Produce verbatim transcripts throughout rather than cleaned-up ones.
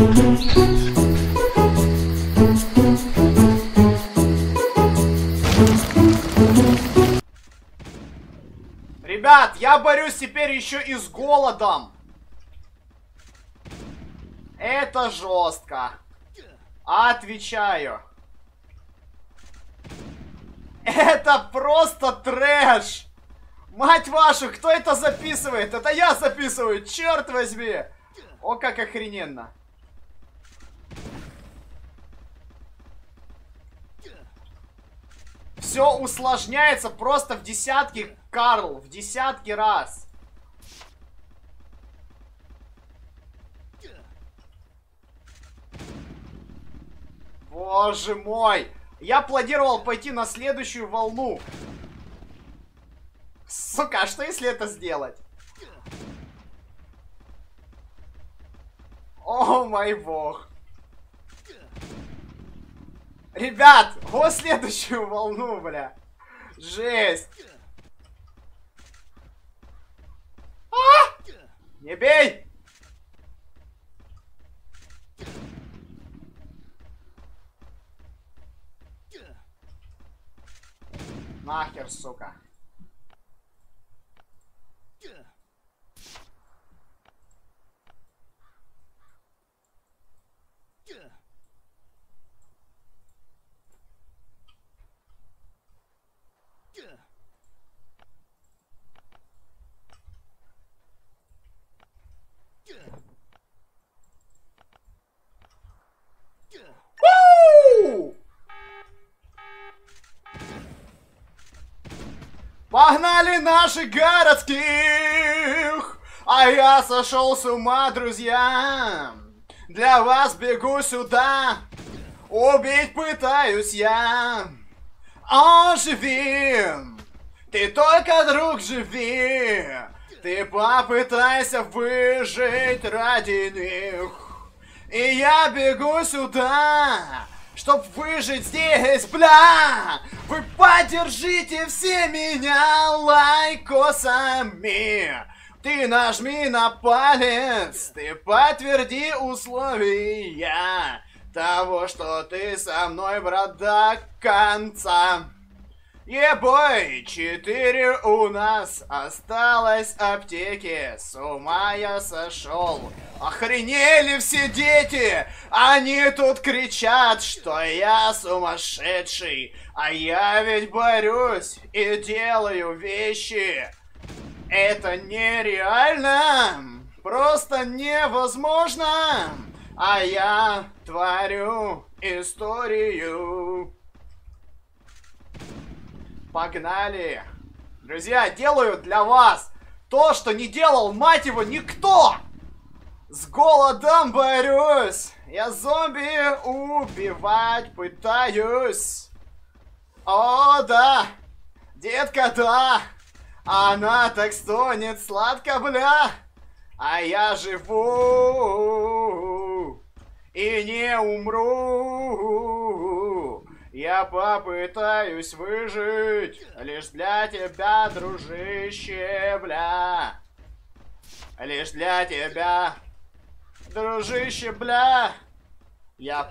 Ребят, я борюсь теперь еще и с голодом. Это жестко. Отвечаю. Это просто трэш. Мать вашу, кто это записывает? Это я записываю, черт возьми. О, как охрененно. Все усложняется просто в десятки, Карл, в десятки раз. Боже мой. Я планировал пойти на следующую волну. Сука, а что если это сделать? О мой бог. Ребят, вот следующую волну, бля. Жесть. А! Не бей! Нахер, сука. У! Погнали наших городских! А я сошел с ума, друзья! Для вас бегу сюда! Убить пытаюсь я! О, живи! Ты только, друг, живи! Ты попытайся выжить ради них! И я бегу сюда! Чтоб выжить здесь, бля! Вы поддержите все меня лайкосами! Ты нажми на палец, ты подтверди условия того, что ты со мной, брат, до конца. Ебой, четыре у нас осталось аптеки. С ума я сошел. Охренели все дети! Они тут кричат, что я сумасшедший. А я ведь борюсь и делаю вещи. Это нереально. Просто невозможно. А я творю историю. Погнали. Друзья, делаю для вас то, что не делал, мать его, никто. С голодом борюсь. Я зомби убивать пытаюсь. О, да. Детка, да. Она так стонет сладко, бля. А я живу и не умру. Я попытаюсь выжить лишь для тебя, дружище, бля. Лишь для тебя, дружище, бля. Я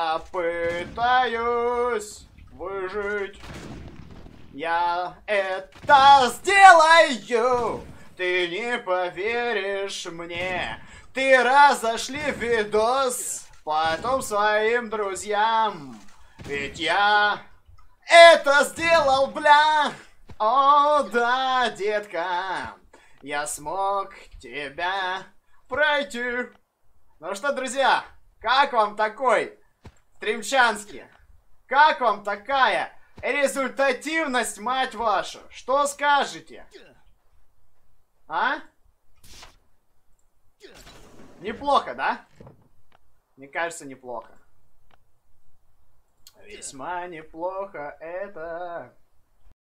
попытаюсь выжить. Я это сделаю. Ты не поверишь мне. Ты разошли видос потом своим друзьям. Ведь я это сделал, бля. О, да, детка. Я смог тебя пройти. Ну что, друзья, как вам такой стримчанский? Как вам такая результативность, мать вашу? Что скажете? А? Неплохо, да? Мне кажется, неплохо. Весьма неплохо это.